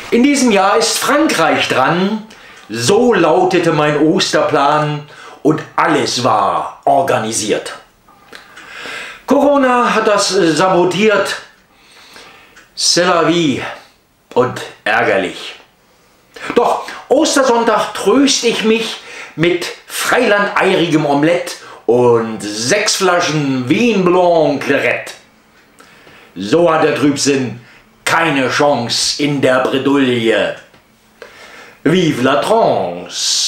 In diesem Jahr ist Frankreich dran, so lautete mein Osterplan und alles war organisiert. Corona hat das sabotiert, c'est la vie und ärgerlich. Doch Ostersonntag tröst ich mich mit freilandeirigem Omelett und 6 Flaschen Vin Blanc Claret. So hat der Trübsinn keine Chance in der Bredouille. Vive la trance!